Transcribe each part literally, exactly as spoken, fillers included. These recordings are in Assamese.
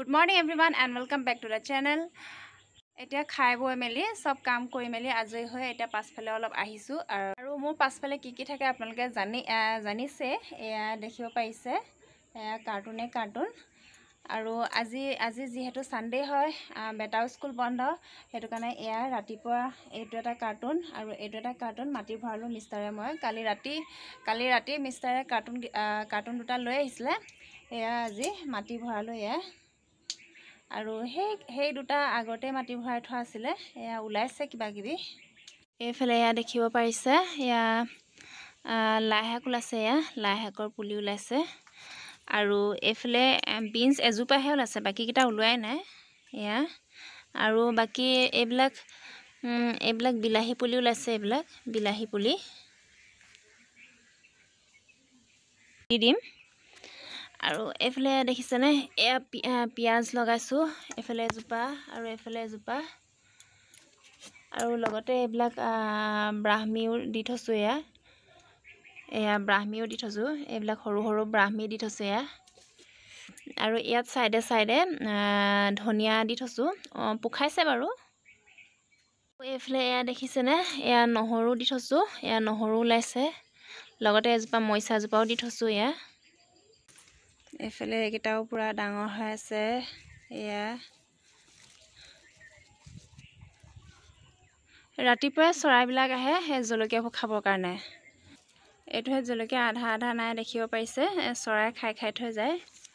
Good morning everyone and welcome back to the channel. Etia khai boi meli sob kaam kori meli ajoi hoy eta pasphale olop ahisu aru mur pasphale ki ki thake apnaloke jani janise eya dekhibo paise eya cartoon e cartoon aru aji aji jihetu sunday hoy beta school bondo hetu kane eya ratipua etu eta cartoon aru etu eta cartoon mati bharalu mistare moi kali rati kali rati mistare cartoon cartoon duta loi ahisle eya aji mati bharalu eya আৰু হে হে দুটা আগতে মাটি ভৰাই থোৱা আছিল এয়া উলাইছে কিবা কিবি এফালে এয়া দেখিব পাৰিছে এয়া লাইহাক ওলাইছে এয়া লাইহাকৰ পুলি ওলাইছে আৰু এফালে বিনছ এজোপাহে ওলাইছে বাকি কিটা ওলোৱাই নাই এয়া আৰু বাকি এইবিলাক এইবিলাক বিলাহী পুলি ওলাইছে এইবিলাক বিলাহী পুলি দিম আৰু এফালে দেখিছেনে এয়া পিয়াজ লগাইছো এফালে জুপা আৰু এফালে জুপা আৰু লগতে এইবিলাক ব্ৰাহ্মীও দি থছো এয়া এয়া ব্ৰাহ্মীও দি থছো এইবিলাক সৰু সৰু ব্ৰাহ্মী দি থছো এয়া আৰু ইয়াত সাইডে সাইডে ধনিয়া দি থছো পুখাইছে বাৰু এফালে এয়া দেখিছেনে এয়া নহৰু দি থছো এয়া নহৰু ওলাইছে লগতে এজোপা মইচা জোপাও দি থছো এয়া এফালে একেটাও পুৰা ডাঙৰ হৈ আছে এয়া ৰাতিপুৱা চৰাইবিলাক আহে হে জলকীয়া খাবৰ কাৰণে এটোহে জলকীয়া আধা আধা নাই দেখিব পাইছে চৰাই খাই খাই থৈ যায়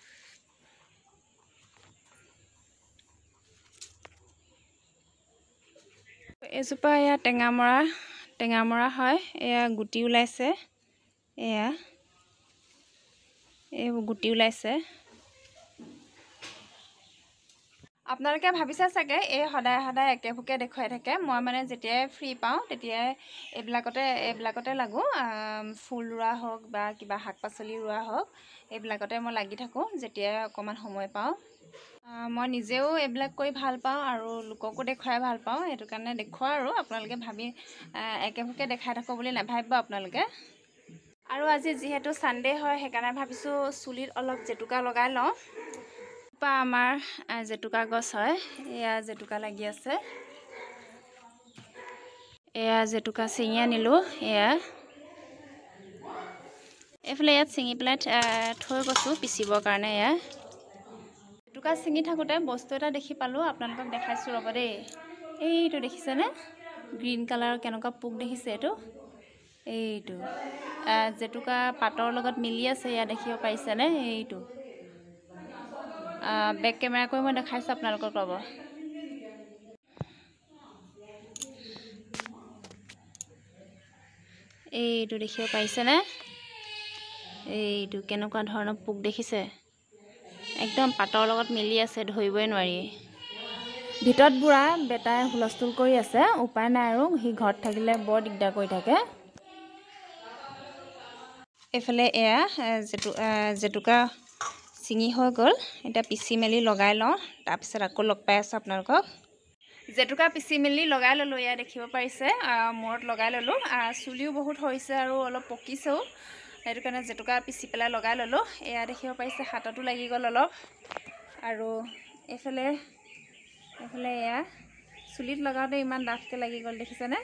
এজোপা এয়া টেঙামৰা টেঙামৰা হয় এয়া গুটি ওলাইছে এয়া এই গুটি ওলাইছে আপোনালোকে ভাবিছে চাগে এই সদায় সদায় একেভুকে দেখুৱাই থাকে মই মানে যেতিয়া ফ্ৰী পাওঁ তেতিয়া এইবিলাকতে এইবিলাকতে লাগো ফুল ৰুৱা হওক বা কিবা শাক পাচলি ৰুৱা হওক এইবিলাকতে মই লাগি থাকো যেতিয়া অকমান সময় পাওঁ মই নিজেও এইবিলাক কৰি ভাল পাওঁ আৰু লোককো দেখুৱাই ভাল পাওঁ এটো কাৰণে দেখুৱা আৰু আপোনালোকে ভাবি একেভুকে দেখাই থাকো বুলি নাভাবিব আপোনালোকে আৰু আজি যেহেতু সানডে হয় হেকাৰণে ভাবিছো চুলিত অলপ জেতুকা লগাই লওঁ পা আমাৰ জেতুকা গছ হয় এয়া জেতুকা লাগি আছে এয়া জেতুকা চিঙি আনিলো এয়া এফালে ইয়াত চিঙি পেলাই থৈ গৈছো পিচিবৰ কাৰণে এয়া জেতুকা চিঙি থাকোতে বস্তু এটা দেখি পালো আপোনালোকক দেখাইছো ৰব দেই এইটো দেখিছেনে গ্ৰীণ কালাৰৰ কেনেকুৱা পোক দেখিছে এটো এইটো জেতুকা পাতৰ লগত মিলি আছে ইয়া দেখিব পাইছে নে এইটো বেক কেমেৰা কৰি মই দেখাইছো আপোনালোকক পাব এইটো দেখিব পাইছে নে এইটো কেনেকুৱা ধৰণৰ পোক দেখিছে একদম পাতৰ লগত মিলি আছে ধৰিবই নোৱাৰি ভিতৰত বুঢ়া বেটাই হুলস্থুল কৰি আছে উপায় নাই আৰু হি ঘৰত থাকিলে বৰ দিগদাৰ কৰি থাকে এফালে এয়া জেতু জেতুকা চিঙি হৈ গ'ল এটা পিচি মেলি লগাই লওঁ তাৰ পিছত আকৌ লগ পাই আছো আপোনালোকক জেতুকা পিচি মেলি লগাই ললো এয়া দেখিব পাৰিছে মূৰত লগাই ললো চুলিও বহুত হৈছে আৰু অলপ পকিছেও সেইটো কাৰণে জেতুকা পিচি পেলাই লগাই ললো এয়া দেখিব পাৰিছে হাততো লাগি গ'ল অলপ আৰু এফালে এফালে এয়া চুলিত লগাওতে ইমান ডাঠকে লাগি গ'ল দেখিছেনে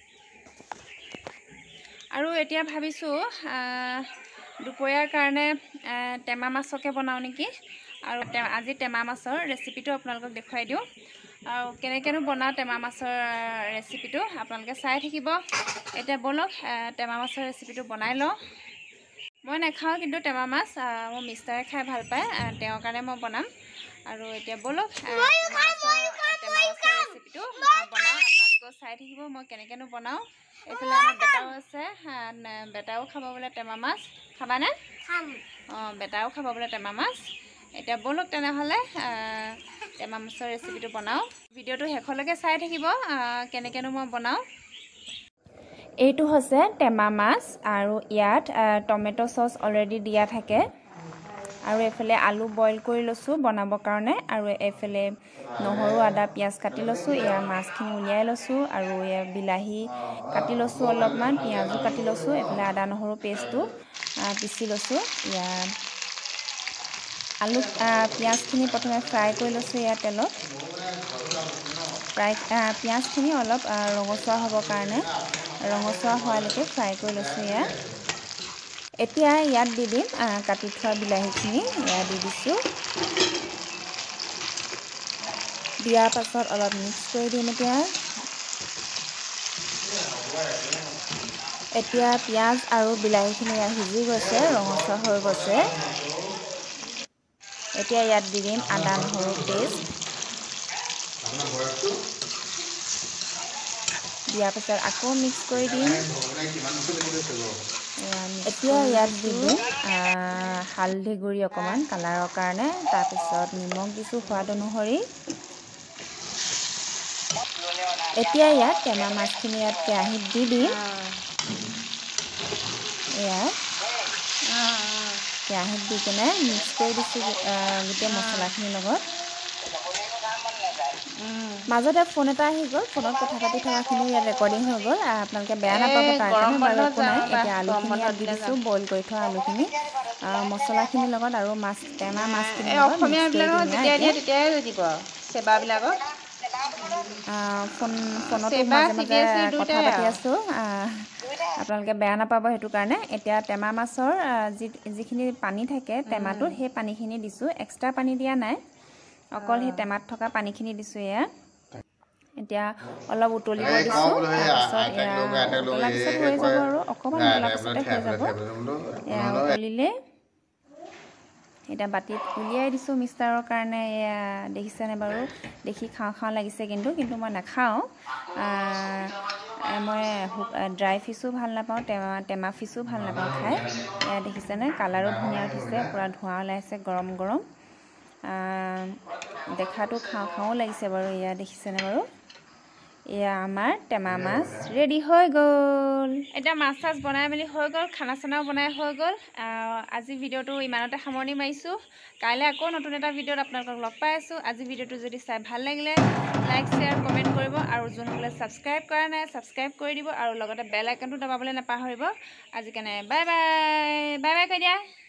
আৰু এতিয়া ভাবিছো দুপৰীয়াৰ কাৰণে টেমা মাছকে বনাও নেকি আৰু আজি টেমা মাছৰ ৰেচিপিটো আপোনালোকক দেখুৱাই দিওঁ আৰু কেনেকেনো বনাও টেমা মাছৰ ৰেচিপিটো আপোনালোকে চাই থাকিব এতিয়া বলক টেমা মাছৰ ৰেচিপিটো বনাই লওঁ মই নাখাওঁ কিন্তু টেমা মাছ মোৰ মিষ্টাৰে খাই ভাল পায় তেওঁৰ কাৰণে মই বনাম আৰু এতিয়া বলক টেমা মাছৰ ৰেচিপিটো বনাওঁ আপোনালোকেও চাই থাকিব মই কেনেকেনো বনাওঁ এফালে আমাৰ বেটাও আছে বেটাও খাব বোলে টেমা মাছ খাবানে খাম অঁ বেটাও খাব বোলে টেমা মাছ এতিয়া বলক তেনেহ'লে টেমা মাছৰ ৰেচিপিটো বনাওঁ ভিডিঅ'টো শেষলৈকে চাই থাকিব কেনেকেনো মই বনাওঁ এইটো হৈছে টেমা মাছ আৰু ইয়াত টমেটো চচ অলৰেডি দিয়া থাকে আৰু এফালে আলু বইল কৰি লৈছো বনাবৰ কাৰণে আৰু এফালে নহৰু আদা পিয়াজ কাটি লৈছো এয়া মাছখিনি উলিয়াই লৈছো আৰু এয়া বিলাহী কাটি লৈছো অলপমান পিয়াজো কাটি লৈছো এফালে আদা নহৰু পেষ্টটো পিচি লৈছো এয়া আলু পিঁয়াজখিনি প্ৰথমে ফ্ৰাই কৰি লৈছোঁ ইয়াত তেলত ফ্ৰাই পিঁয়াজখিনি অলপ ৰঙচুৱা হ'বৰ কাৰণে ৰঙচুৱা হোৱালৈকে ফ্ৰাই কৰি লৈছোঁ ইয়াত এতিয়া ইয়াত দি দিম কাটি থোৱা বিলাহীখিনি ইয়াত দি দিছোঁ দিয়াৰ পাছত অলপ মিক্স কৰি দিম এতিয়া এতিয়া পিঁয়াজ আৰু বিলাহীখিনি সিজি গৈছে ৰঙচুৱা হৈ গৈছে এতিয়া ইয়াত দি দিম আদা নহৰু পেষ্ট দিয়াৰ পাছত আকৌ মিক্স কৰি দিম এতিয়া ইয়াত দি দিম হালধি গুড়ি অকণমান কালাৰৰ কাৰণে তাৰপিছত নিমখ দিছোঁ সোৱাদ অনুসৰি এতিয়া ইয়াত টেমা মাছখিনি ইয়াত কেৰাহীত দি দিম ইয়াত কেৰাহীত দি কিনে মিক্স কৰি দিছোঁ গোটেই মছলাখিনিৰ লগত মাজতে ফোন এটা আহি গ'ল ফোনত কথা পাতি থকাখিনি ইয়াত ৰেকৰ্ডিং হৈ গ'ল আপোনালোকে বেয়া নাপাব তাৰ কাৰণে বাৰু একো নাই এতিয়া আলুখিনি ইয়াত দি দিছোঁ বইল কৰি থোৱা আলুখিনি মছলাখিনিৰ লগত আৰু মাছ টেমা মাছখিনিৰ লগত ফোন ফোনতো মাজে মাজে কথা পাতি আছোঁ আপোনালোকে বেয়া নাপাব সেইটো কাৰণে এতিয়া টেমা মাছৰ যি যিখিনি পানী থাকে টেমাটোত সেই পানীখিনি দিছোঁ এক্সট্ৰা পানী দিয়া নাই অকল সেই টেমাত থকা পানীখিনি দিছোঁ এয়া এতিয়া অলপ উতলিব দিছোঁ তাৰপিছত এয়া উতলাৰ পিছত হৈ যাব আৰু অকণমান উতলাৰ পিছতে হৈ যাব এয়া উতলিলে এতিয়া বাতিত উলিয়াই দিছোঁ মিক্সাৰৰ কাৰণে এয়া দেখিছেনে বাৰু দেখি খাওঁ খাওঁ লাগিছে কিন্তু কিন্তু মই নাখাওঁ মই ড্ৰাই ফিছো ভাল নাপাওঁ টেমা টেমা ফিছো ভাল নাপাওঁ খাই এয়া দেখিছেনে কালাৰো ধুনীয়া উঠিছে পূৰা ধোঁৱা ওলাইছে গৰম গৰম দেখাটো খাওঁ খাওঁ লাগিছে বাৰু এয়া দেখিছেনে বাৰু এয়া আমাৰ টেমা মাছ ৰেডি হৈ গ'ল এতিয়া মাছ চাছ বনাই মেলি হৈ গ'ল খানা চানাও বনাই হৈ গ'ল আজি ভিডিঅ'টো ইমানতে সামৰণি মাৰিছোঁ কাইলৈ আকৌ নতুন এটা ভিডিঅ'ত আপোনালোকক লগ পাই আছোঁ আজি ভিডিঅ'টো যদি চাই ভাল লাগিলে লাইক শ্বেয়াৰ কমেণ্ট কৰিব আৰু যোনসকলে ছাবস্ক্ৰাইব কৰা নাই ছাবস্ক্ৰাইব কৰি দিব আৰু লগতে বেল আইকনটো দবাবলৈ নাপাহৰিব আজি কাৰণে বাই বাই বাই বাই কৈ দিয়া